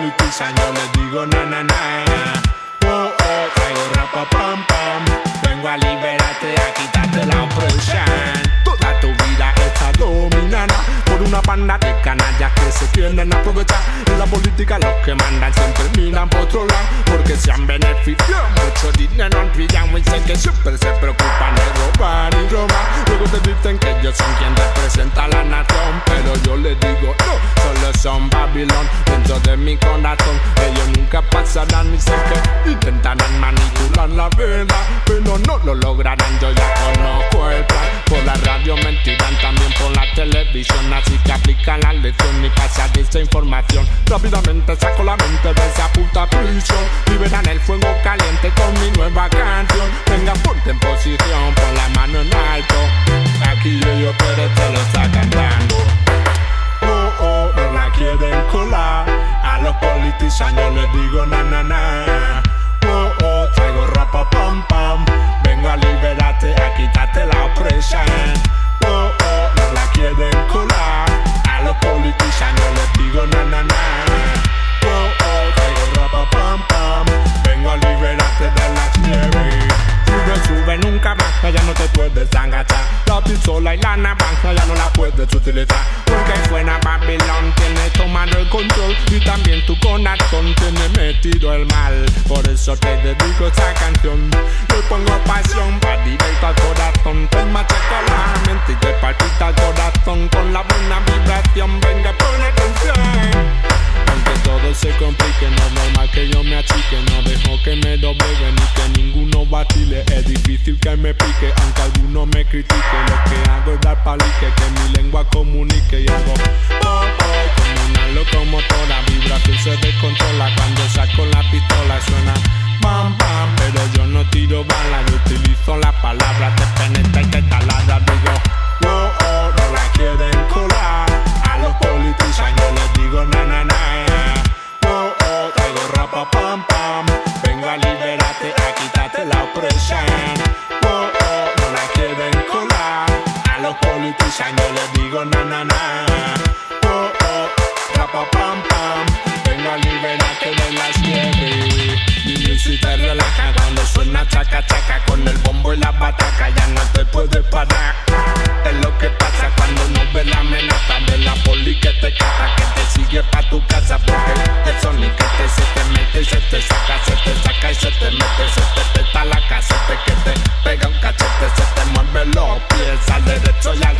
politizan, yo les digo na na na. Oh, oh, traigo rapa pam pam. Vengo a liberarte, a quitarte la opresión. Toda tu vida está dominada por una banda de canallas que se quieren aprovechar. En la política los que mandan siempre miran por otro lado, porque se han beneficiado, mucho dinero han pillado y sé que siempre se preocupan de robar y robar. Luego te dicen que ellos son quien representa a la nación, pero yo les digo no, solo son Babilón dentro de mi corazón. Ellos nunca pasarán y sé que intentarán manipular la verdad, pero no lo lograrán, yo ya conozco el plan. Por la radio mentirán, también por la televisión, así que aplican la lección y pasan esa información. Rápidamente saco la mente de esa puta prisión, liberan el fuego caliente con mi nueva canción. Venga, ponte en posición, pon la mano en alto. Aquí ellos pero te lo sacan dando. Oh, oh, no la quieren colar. A los politicians yo les digo na na na. Oh, oh, traigo rapa pam pam. Vengo a liberarte, a quitarte la opresión. Oh, oh, no la quieren colar. A los politicians yo les digo na na na. Oh, oh, traigo rapa pam pam. Vengo a liberarte de las nieves. Sube nunca más, ya no te puedes agachar. La pistola y la navaja ya no la puedes utilizar, porque suena Babilón, tiene tomado el control y también tu corazón tiene metido el mal. Por eso te dedico esta canción. Le pongo pasión pa' directo al corazón. Te machaca la mente y te palpita el corazón con la buena vibración. Venga, pon atención. Aunque todo se complique, no es normal que yo me achique. No dejo que me dobleguen ni que ninguno vacile. Es difícil que me pique, aunque alguno me critique. Lo que hago es dar palique, que mi lengua comunique. Y hago oh, oh, como una locomotora. Vibración se descontrola cuando saco la pistola. Suena bam, bam, pero yo no tiro balas. Yo utilizo la palabra, te penetra y te taladra. Digo, oh, oh, no la quieren colar. A los politicians yo les digo na na na. Oh, oh, traigo rapa pam pam. Vengo a liberarte, a quitarte la opresión. Oh, oh, no la quieren colar. A los politicians yo les digo na na na. Oh, oh, rapa pam pam. Vengo a liberarte de las nieves. Y si te relaja cuando suena chaca chaca, con el bombo y la bataca ya no te puedes parar. Es lo que pasa cuando no ves la amenaza de la poli que te cata, que te sigue pa' tu casa, porque el soniquete se te mete y se te saca y se te mete, se te peta la casete, que te pega un cachete, se te mueve los pies al derecho y al